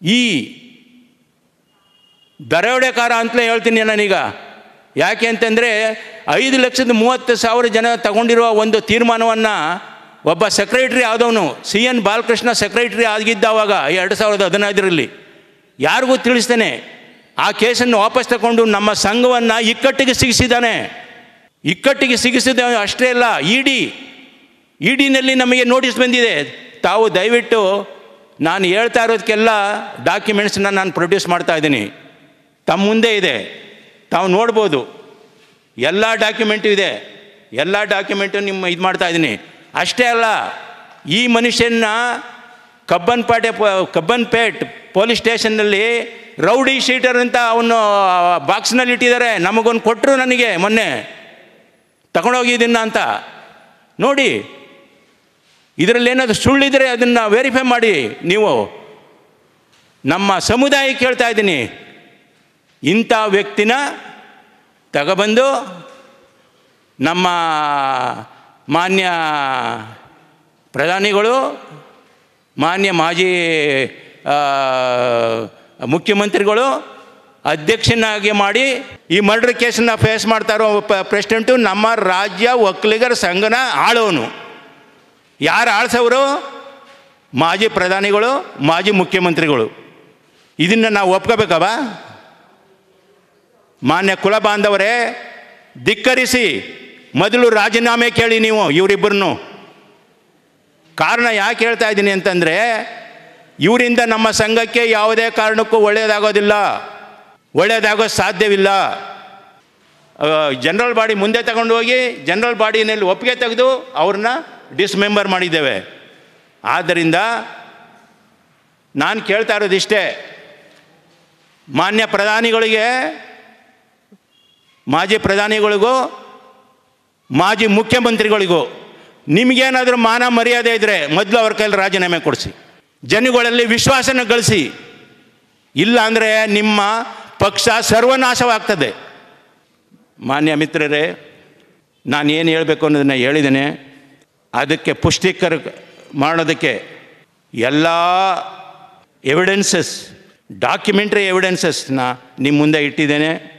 ಈ ದರೋಡೆಕಾರ ಅಂತಲೇ ಹೇಳ್ತೀನಿ ನಾನೀಗ. ಯಾಕೆ ಅಂತಂದರೆ 5,30,000 ಜನ ತಗೊಂಡಿರುವ ಒಂದು ತೀರ್ಮಾನವನ್ನು ಒಬ್ಬ ಸೆಕ್ರೆಟ್ರಿ ಆದವನು CN ಬಾಲಕೃಷ್ಣ ಸೆಕ್ರೆಟ್ರಿ ಆಗಿದ್ದವಾಗ 2015ರಲ್ಲಿ ಯಾರಿಗೂ ತಿಳಿಸ್ತೇನೆ ಆ ಕೇಸನ್ನು ವಾಪಸ್ ತಗೊಂಡು ನಮ್ಮ ಸಂಘವನ್ನು ಇಕ್ಕಟ್ಟಿಗೆ ಸಿಗಿಸಿದ್ದಾನೆ. ಇಕ್ಕಟ್ಟಿಗೆ ಸಿಗಿಸಿದ ಅಷ್ಟೇ ಅಲ್ಲ, ಇಡಿನಲ್ಲಿ ನಮಗೆ ನೋಟಿಸ್ ಬಂದಿದೆ. ತಾವು ದಯವಿಟ್ಟು ನಾನು ಹೇಳ್ತಾ ಇರೋದಕ್ಕೆಲ್ಲ ಡಾಕ್ಯುಮೆಂಟ್ಸನ್ನ ನಾನು ಪ್ರೊಡ್ಯೂಸ್ ಮಾಡ್ತಾ ಇದ್ದೀನಿ, ತಮ್ಮ ಮುಂದೆ ಇದೆ, ತಾವು ನೋಡ್ಬೋದು. ಎಲ್ಲ ಡಾಕ್ಯುಮೆಂಟು ಇದೆ, ಎಲ್ಲ ಡಾಕ್ಯುಮೆಂಟು ನಿಮ್ಮ ಇದು ಮಾಡ್ತಾ ಇದ್ದೀನಿ. ಅಷ್ಟೇ ಅಲ್ಲ, ಈ ಮನುಷ್ಯನ ಕಬ್ಬನ್ಪೇಟ್ ಪೊಲೀಸ್ ಸ್ಟೇಷನ್ನಲ್ಲಿ ರೌಡಿ ಶೀಟರ್ ಅಂತ ಅವನು ಬಾಕ್ಸ್ನಲ್ಲಿ ಇಟ್ಟಿದ್ದಾರೆ. ನಮಗೊಂದು ಕೊಟ್ಟರು, ನನಗೆ ಮೊನ್ನೆ ತಗೊಂಡೋಗಿದ್ದೀನಿ ಅಂತ. ನೋಡಿ, ಇದರಲ್ಲಿ ಏನಾದರೂ ಸುಳ್ಳಿದ್ರೆ ಅದನ್ನು ವೆರಿಫೈ ಮಾಡಿ. ನೀವು ನಮ್ಮ ಸಮುದಾಯಕ್ಕೆ ಹೇಳ್ತಾ ಇದ್ದೀನಿ, ಇಂಥ ವ್ಯಕ್ತಿನ ತಗೊಬಂದು ನಮ್ಮ ಮಾನ್ಯ ಪ್ರಧಾನಿಗಳು, ಮಾನ್ಯ ಮಾಜಿ ಮುಖ್ಯಮಂತ್ರಿಗಳು ಅಧ್ಯಕ್ಷನಾಗಿ ಮಾಡಿ ಈ ಮರ್ಡರ್ ಕೇಸನ್ನು ಫೇಸ್ ಮಾಡ್ತಾ ಇರೋ ಪ್ರೆಸಿಡೆಂಟು ನಮ್ಮ ರಾಜ್ಯ ಒಕ್ಕಲಿಗರ ಸಂಘನ ಆಳೋನು. ಯಾರು ಆಳ್ಸೋರು? ಮಾಜಿ ಪ್ರಧಾನಿಗಳು, ಮಾಜಿ ಮುಖ್ಯಮಂತ್ರಿಗಳು. ಇದನ್ನು ನಾವು ಒಪ್ಕೋಬೇಕವ? ಮಾನ್ಯ ಕುಲ ಬಾಂಧವರೇ, ಧಿಕ್ಕರಿಸಿ ಮೊದಲು ರಾಜೀನಾಮೆ ಕೇಳಿ ನೀವು ಇವರಿಬ್ಬರನ್ನು. ಕಾರಣ ಯಾಕೆ ಹೇಳ್ತಾ ಇದ್ದೀನಿ ಅಂತಂದರೆ, ಇವರಿಂದ ನಮ್ಮ ಸಂಘಕ್ಕೆ ಯಾವುದೇ ಕಾರಣಕ್ಕೂ ಒಳ್ಳೆಯದಾಗೋದಿಲ್ಲ, ಒಳ್ಳೆಯದಾಗೋದು ಸಾಧ್ಯವಿಲ್ಲ. ಜನರಲ್ ಬಾಡಿ ಮುಂದೆ ತಗೊಂಡು ಹೋಗಿ ಜನರಲ್ ಬಾಡಿನಲ್ಲಿ ಒಪ್ಪಿಗೆ ತೆಗೆದು ಅವ್ರನ್ನ ಡಿಸ್ಮೆಂಬರ್ ಮಾಡಿದ್ದೇವೆ. ಆದ್ದರಿಂದ ನಾನು ಕೇಳ್ತಾ ಇರೋದಿಷ್ಟೇ, ಮಾನ್ಯ ಪ್ರಧಾನಿಗಳಿಗೆ, ಮಾಜಿ ಪ್ರಧಾನಿಗಳಿಗೂ, ಮಾಜಿ ಮುಖ್ಯಮಂತ್ರಿಗಳಿಗೂ ನಿಮಗೇನಾದರೂ ಮಾನ ಮರ್ಯಾದೆ ಇದ್ದರೆ ಮೊದಲು ಅವ್ರ ಕೈಲಿ ರಾಜೀನಾಮೆ ಕೊಡಿಸಿ, ಜನಗಳಲ್ಲಿ ವಿಶ್ವಾಸನ ಗಳಿಸಿ. ಇಲ್ಲ ಅಂದರೆ ನಿಮ್ಮ ಪಕ್ಷ ಸರ್ವನಾಶವಾಗ್ತದೆ. ಮಾನ್ಯ ಮಿತ್ರರೇ, ನಾನು ಏನು ಹೇಳಬೇಕು ಅನ್ನೋದನ್ನು ಹೇಳಿದ್ದೇನೆ. ಅದಕ್ಕೆ ಪುಷ್ಟೀಕರ ಮಾಡೋದಕ್ಕೆ ಎಲ್ಲ ಎವಿಡೆನ್ಸಸ್, ಡಾಕ್ಯುಮೆಂಟ್ರಿ ಎವಿಡೆನ್ಸಸ್ನ ನಿಮ್ಮ ಮುಂದೆ ಇಟ್ಟಿದ್ದೇನೆ.